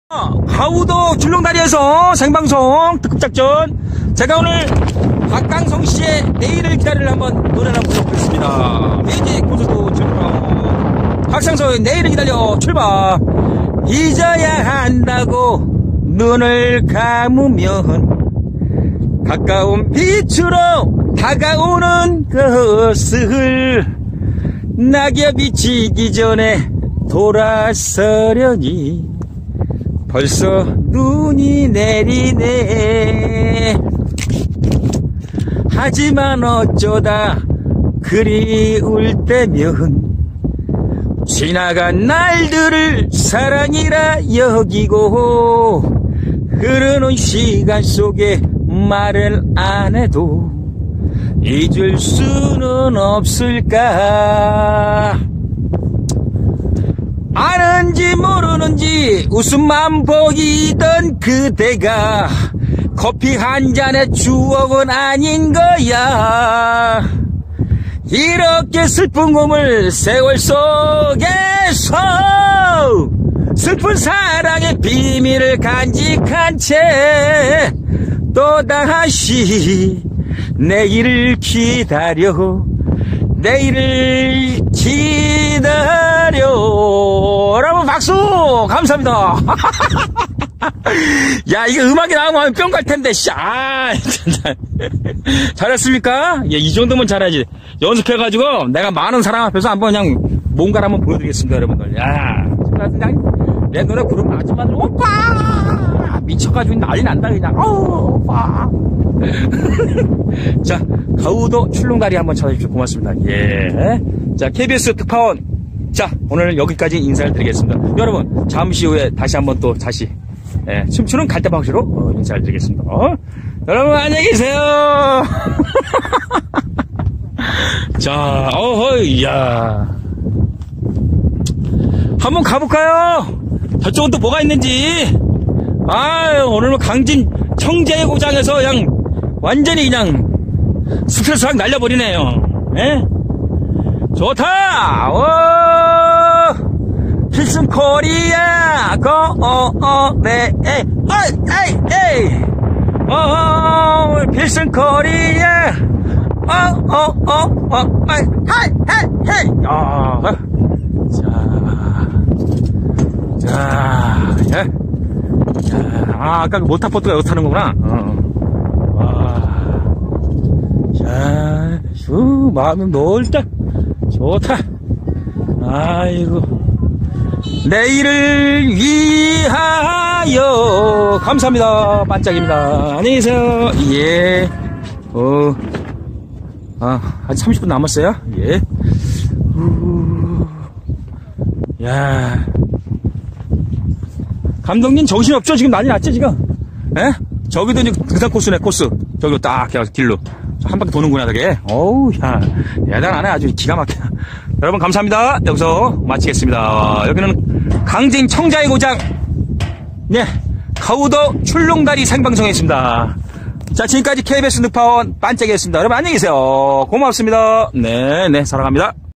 가우도 출렁다리에서 생방송 특급작전. 제가 오늘 박강성 씨의 내일을 기다리를 한번 노래를 한번 불러보겠습니다. 뮤직 콘서트 출발. 박상서의 내일을 기다려 출발. 잊어야 한다고 눈을 감으면 가까운 빛으로 다가오는 것을 낙엽이 지기 전에 돌아서려니 벌써 눈이 내리네. 하지만 어쩌다 그리울 때면 지나간 날들을 사랑이라 여기고 흐르는 시간 속에 말을 안 해도 잊을 수는 없을까. 아는지 모르는지 웃음만 보이던 그대가 커피 한 잔의 추억은 아닌 거야. 이렇게 슬픈 꿈을 세월 속에서 슬픈 사랑의 비밀을 간직한 채 또다시 내일을 기다려 내일을 기다려. 여러분 박수 감사합니다. 야, 이거 음악이 나오면 뿅 갈 텐데. 잘했습니까? 예, 이 정도면 잘하지. 연습해가지고 내가 많은 사람 앞에서 한번 그냥 뭔가를 한번 보여드리겠습니다, 여러분들. 야, 그냥 내 노래 부르면 아줌마들 오빠 미쳐가지고 난리 난다 그냥. 오빠. 자, 가우도 출렁다리 한번 찾아주십시오. 고맙습니다. 예. 자, KBS 특파원. 자, 오늘 여기까지 인사를 드리겠습니다. 여러분, 잠시 후에 다시 한번 또 다시, 예, 춤추는 갈대방식으로 인사를 드리겠습니다. 여러분, 안녕히 계세요. 자, 이야. 한번 가볼까요? 저쪽은 또 뭐가 있는지. 오늘 강진 청제의 고장에서 그냥 완전히 그냥 스트레스 확 날려버리네요. 예? 좋다! 필승 코리아, 네, 필승 코리아, 예. 아까 그 모타포트가 여기 타는 거구나. 자, 마음이 넓다. 좋다. 아이고. 내일을 위하여. 감사합니다. 반짝입니다. 안녕히 계세요. 예. 아직 30분 남았어요. 예. 야. 감독님 정신없죠? 지금 난리 났죠, 지금? 예? 저기도 이제 등산 코스네, 코스. 저기로 딱, 길로. 한 바퀴 도는구나, 저게. 어우, 야. 대단하네. 아주 기가 막히네. 여러분, 감사합니다. 여기서 마치겠습니다. 여기는 강진 청자의 고장. 네. 가우도 출렁다리 생방송했습니다. 자, 지금까지 KBS 늑파원 반짝이었습니다. 여러분, 안녕히 계세요. 고맙습니다. 네, 사랑합니다.